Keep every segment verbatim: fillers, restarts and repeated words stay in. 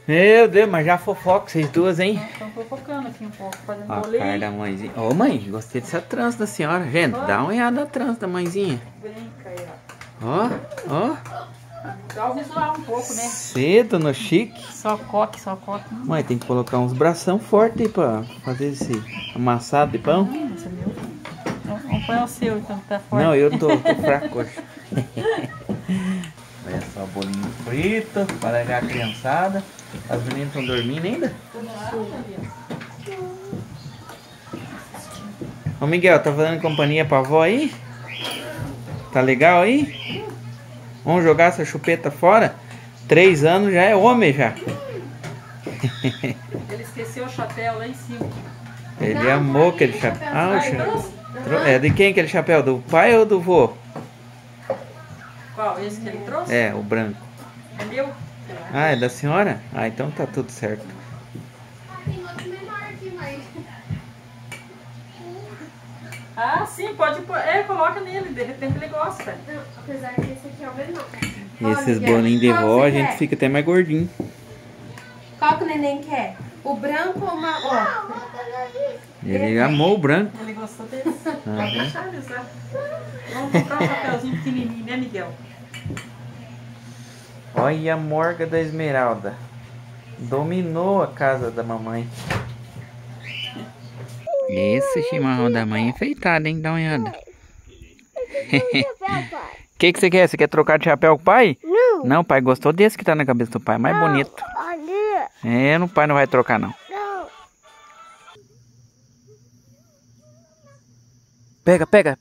Meu Deus, mas já fofoca vocês duas, hein? Estão fofocando aqui um pouco, fazendo Ó, bolinho. a cara da mãezinha. Ô, mãe, gostei dessa trança da senhora. Gente, dá uma olhada na trança da mãezinha. Brinca aí, Ó, ó. Dá o visual um pouco, né? Cedo no chique. Só coque, só coque. Mãe, tem que colocar uns bração fortes aí pra fazer esse amassado de pão. Hum, você viu? Não, não põe o seu, então tá forte. Não, eu tô, tô fraco hoje. Olha só o bolinho frito para a criançada. As meninas estão dormindo ainda? Ô Miguel, tá fazendo companhia pra avó aí? Tá legal aí? Vamos jogar essa chupeta fora? Três anos já é homem já. Ele esqueceu o chapéu lá em cima. Ele amou aquele chapéu. Ah, o chapéu. É de quem aquele chapéu? Do pai ou do vô? Qual? Esse que ele trouxe? É, o branco. É meu? Ah, é da senhora? Ah, então tá tudo certo. Tem outro menor aqui, mas... Ah, sim, pode pôr. É, coloca nele, de repente ele gosta. Não, apesar que esse aqui é o menor. E esses bolinhos de vó, a gente fica até mais gordinho. Qual que o neném quer? O branco ou uma... Ó. Ele amou o branco. Ele gostou desse. Pode Uhum. deixar ele usar. Vamos comprar um chapéuzinho pequenininho, né, Miguel? Olha a morga da Esmeralda. Dominou a casa da mamãe. Esse chimarrão da mãe é enfeitado, hein? Dá uma olhada. O que, que você quer? Você quer trocar de chapéu com o pai? Não. Não, o pai gostou desse que tá na cabeça do pai. Mais bonito. É, o pai não vai trocar, não. Não. Pega, pega.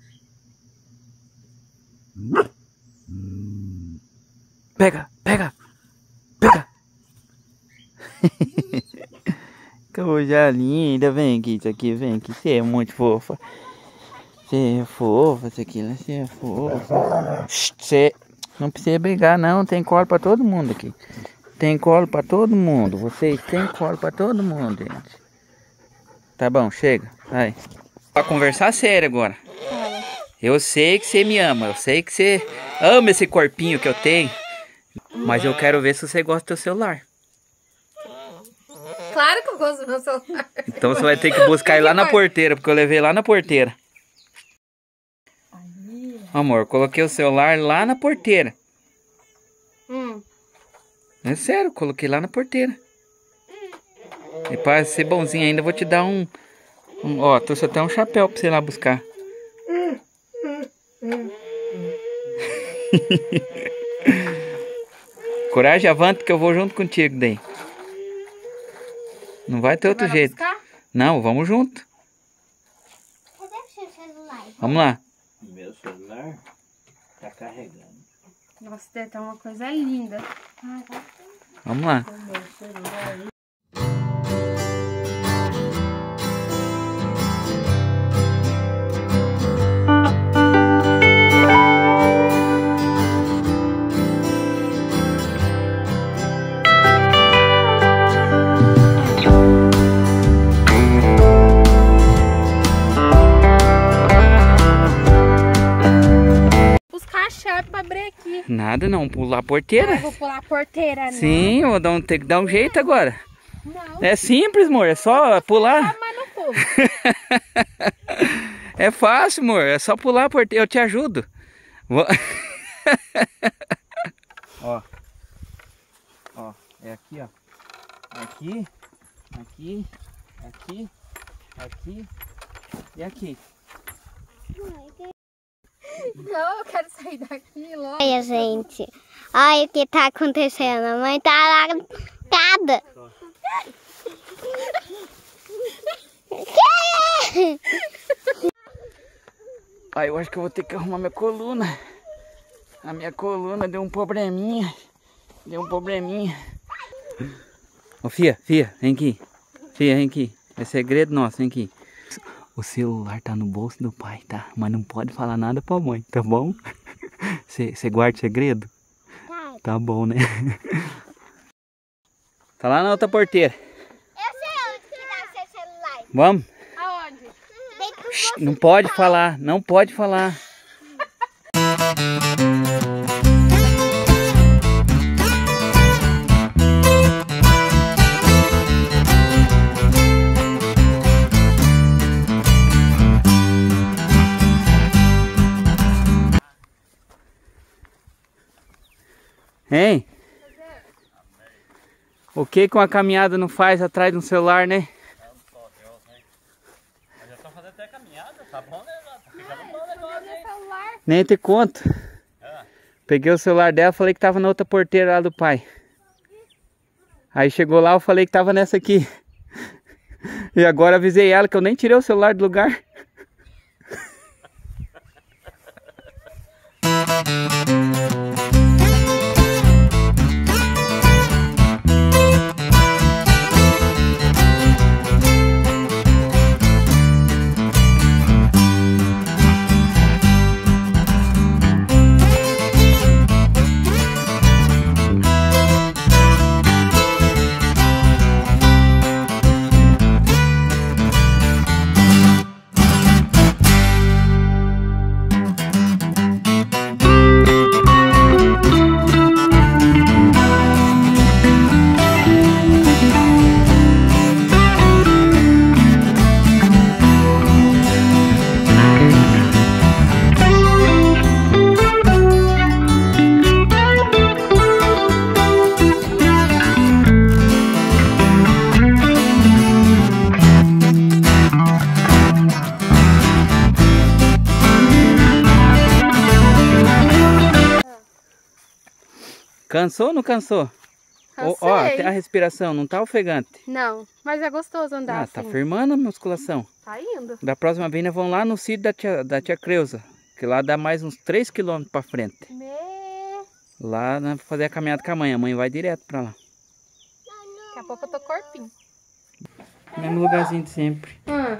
Pega, pega. Pega. Coisa linda. Vem aqui, isso aqui, vem aqui. Você é muito fofa. Você é fofa, isso aqui, você é fofa. Você não precisa brigar, não. Tem colo pra todo mundo aqui. Tem colo pra todo mundo. Vocês têm colo pra todo mundo, gente. Tá bom, chega. Vai. Pra conversar sério agora. Eu sei que você me ama. Eu sei que você ama esse corpinho que eu tenho. Mas eu quero ver se você gosta do teu celular. Claro que eu gosto do meu celular. Então você vai ter que buscar ele lá na porteira, porque eu levei lá na porteira. Aí. Amor, coloquei o celular lá na porteira. Hum. É sério, coloquei lá na porteira. E para ser bonzinho ainda, eu vou te dar um... um ó, trouxe até um chapéu pra você ir lá buscar. Coragem, avante que eu vou junto contigo daí. Não vai ter outro Vai lá jeito. buscar? Não, vamos junto. Cadê o seu celular? Vamos lá. Meu celular tá carregando. Nossa, deve estar uma coisa linda. Vamos lá. Buscar a chave pra abrir aqui. Nada não, pular a porteira. Ah, eu vou pular a porteira, né? Sim, eu vou dar um, ter que dar um jeito agora. Não. É simples, amor, é só pular. Ah, mas não pulo. É fácil, amor, é só pular a porteira, eu te ajudo. Vou... Ó. Ó, é aqui, ó. Aqui, aqui, aqui, aqui e aqui. Não, eu quero sair daqui logo. Olha, gente. Olha o que tá acontecendo. A mãe tá largada. Pai, eu acho que eu vou ter que arrumar minha coluna. A minha coluna deu um probleminha. Deu um probleminha. Ô, Fia, Fia, vem aqui. Fia, vem aqui. É segredo nosso, vem aqui. O celular tá no bolso do pai, tá? Mas não pode falar nada pra mãe, tá bom? Você guarda segredo? Tá. Tá bom, né? Tá lá na outra porteira. Eu sei onde que dá o seu celular. Vamos? Aonde? Bem pro Shhh, não pode falar, não pode falar. Hein? O que com a caminhada não faz atrás de um celular, né? Mas já tô fazendo até caminhada, tá bom, né? Tá ficando bom o negócio, hein? Nem te conto. Ah. Peguei o celular dela, falei que tava na outra porteira lá do pai. Aí chegou lá, eu falei que tava nessa aqui. E agora avisei ela que eu nem tirei o celular do lugar. Cansou ou não cansou? Ó, ó, até a respiração não tá ofegante. Não, mas é gostoso andar Ah, assim. tá firmando a musculação. Tá indo. Da próxima vez nós vamos lá no sítio da tia, da tia Creuza, que lá dá mais uns três quilômetros pra frente. Me... Lá nós vamos fazer a caminhada com a mãe. A mãe vai direto pra lá. Daqui a pouco eu tô corpinho. Mesmo lugarzinho de sempre. Hum.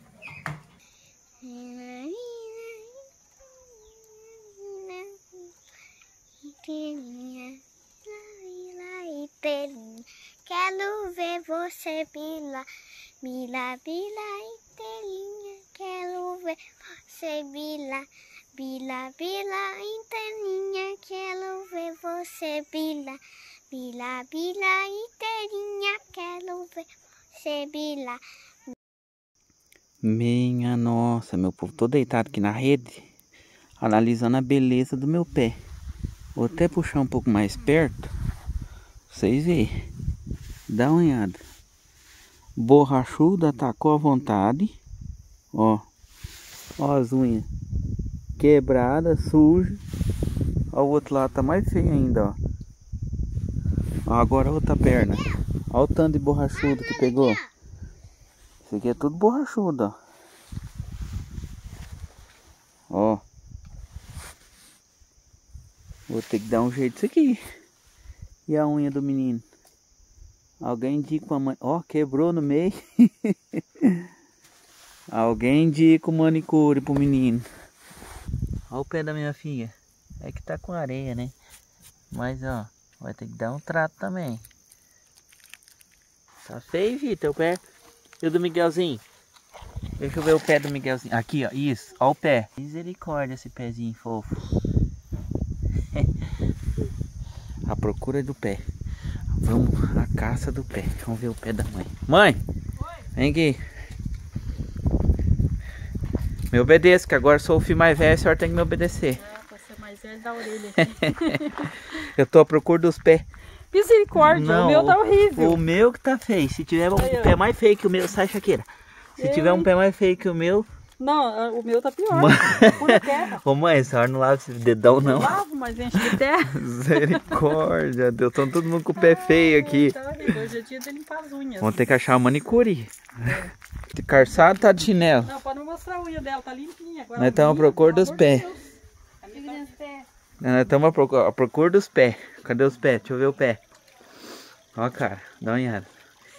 Quero ver você bila, bila, bila inteirinha. Quero ver você bila, bila, bila inteirinha. Quero ver você bila, bila, bila inteirinha. Quero ver você bila. Minha nossa, meu povo, tô deitado aqui na rede, analisando a beleza do meu pé. Vou até puxar um pouco mais perto, pra vocês verem. Dá uma olhada. Borrachudo, atacou à vontade. Ó, ó as unhas quebradas, sujas. Ó, o outro lado tá mais feio ainda, ó. Ó, agora a outra perna. Ó o tanto de borrachudo que pegou. Isso aqui é tudo borrachudo, ó. Ó. Vou ter que dar um jeito nisso aqui. E a unha do menino? Alguém indica uma mãe. Ó, quebrou no meio. Alguém indica o manicure pro menino. Ó o pé da minha filha. É que tá com areia, né? Mas ó, vai ter que dar um trato também. Tá feio, Vitor, o pé. E o do Miguelzinho? Deixa eu ver o pé do Miguelzinho. Aqui, ó. Isso. Ó o pé. Misericórdia esse pezinho fofo. A procura do pé. Vamos à caça do pé. Vamos ver o pé da mãe. Mãe! Oi. Vem aqui. Me obedeça, que agora sou o filho mais velho, a senhora tem que me obedecer. Ah, você mais velho da orelha aqui. Eu tô à procura dos pés. Misericórdia, Não, o meu tá horrível. O meu que tá feio. Se tiver um Aí, pé mais feio que o meu, sai, Shakira. Se Ei. tiver um pé mais feio que o meu... Não, o meu tá pior. Mãe... Pura terra. Ô mãe, a senhora não lava esse dedão não. Lavo, mas enche de terra. Misericórdia, Deus, estão todo mundo com o pé feio aqui. Tá horrível. Hoje é dia de limpar as unhas. Vamos ter que achar uma manicure. De calçado tá de chinelo. Não, pode não mostrar a unha dela, tá limpinha. Agora Nós estamos à procura dos pés. Nós estamos à procura, à procura dos pés. Cadê os pés? Deixa eu ver o pé. Ó, cara, dá uma olhada.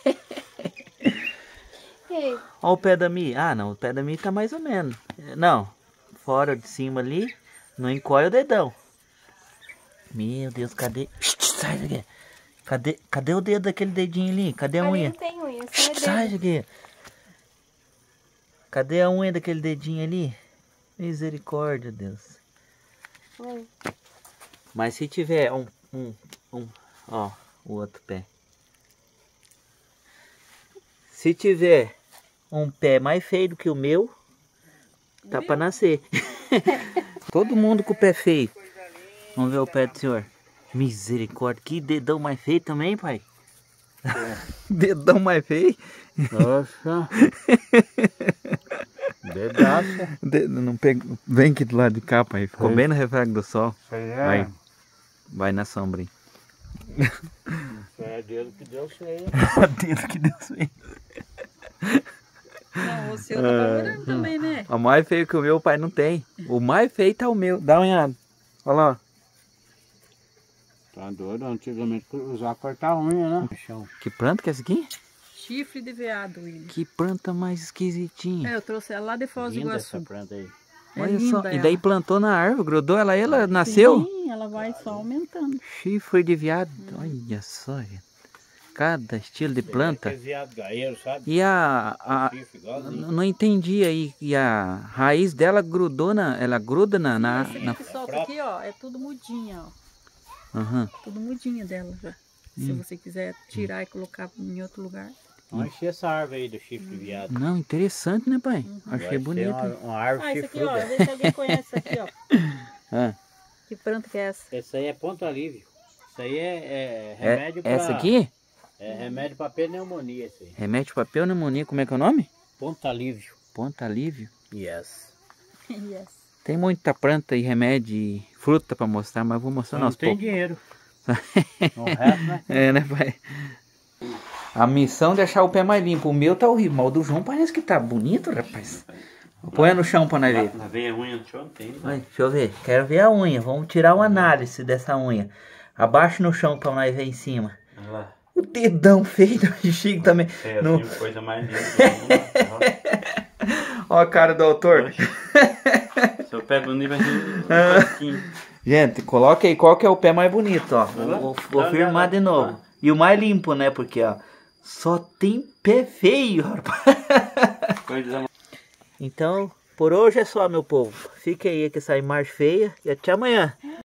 Ó o pé da Mi. Ah, não, o pé da Mi tá mais ou menos. Não, fora de cima ali, não encolhe o dedão. Meu Deus, cadê? Sai daqui. Cadê, cadê o dedo daquele dedinho ali? Cadê a Ali unha? não tem unha, só é Sai dedo. daqui. Cadê a unha daquele dedinho ali? Misericórdia, Deus. Oi. Mas se tiver um, um, um, ó, o outro pé. Se tiver um pé mais feio do que o meu, tá pra nascer. Todo mundo com o pé feio. Vamos ver o pé do senhor. Misericórdia, que dedão mais feio também, pai. É. Dedão mais feio. Nossa. Dedaço. Dedo, não pega... Vem aqui do lado de cá, pai. Ficou Sim. bem no reflexo do sol. Isso aí é. Vai. Vai na sombra aí. Isso é dedo que Deus fez. Dedo que Deus fez. Não, o seu tá valorando também, né? O mais feio que o meu, pai, não tem. O mais feio tá o meu. Dá uma olhada. Olha lá. Tá doido? Antigamente usar cortar a unha, né? Que planta que é essa aqui? Chifre de veado, William. Que planta mais esquisitinha. É, eu trouxe ela lá de Foz do Linda Iguaçu. essa planta aí. É Olha linda só. E ela. daí plantou na árvore, grudou ela, ela nasceu? Sim, ela vai só aumentando. Chifre de veado. Olha só, gente. Cada estilo de planta. É viado gaeiro, sabe? E a... a Chifre, igualzinho. não entendi aí. E a raiz dela grudou na... Ela gruda na... na, Esse na... que solta aqui, ó, é tudo mudinha, ó. Uhum. Tudo mudinha dela já. Se você quiser tirar e colocar em outro lugar. Vamos encher essa árvore aí do chifre de viado. Não, interessante, né, pai? Uhum. Achei Vai bonito. ser uma, uma árvore Ah, isso aqui, ó, chifruda. vê se alguém conhece isso aqui, ó. Ah, Que planta que é essa? Essa aí é ponto alívio. Isso aí é, é é, remédio pra... essa aqui? É remédio pra pneumonia, esse aí. Remédio para pneumonia, como é que é o nome? Ponto alívio. Ponta alívio. Yes. Yes. Tem muita planta e remédio e fruta para mostrar, mas vou mostrar Não aos tem poucos. dinheiro. O resto, né? É, né, pai? A missão é deixar o pé mais limpo. O meu tá horrível, mas o do João parece que tá bonito, rapaz. Põe no chão pra nós ver. Na veia unha do chão tem. Ai, deixa eu ver. Quero ver a unha. Vamos tirar uma análise dessa unha. Abaixa no chão pra nós ver em cima. Olha lá. O dedão feio do Chico também. É, No... assim, coisa mais linda. Ó a cara do autor. Se eu pego o nível um pouquinho. Gente, coloca aí qual que é o pé mais bonito, ó. Vou, vou, vou Tá, firmar tá, de novo. tá. E o mais limpo, né? Porque, ó, só tem pé feio, rapaz. Coisa Então, por hoje é só, meu povo. Fique aí com essa imagem feia e até amanhã.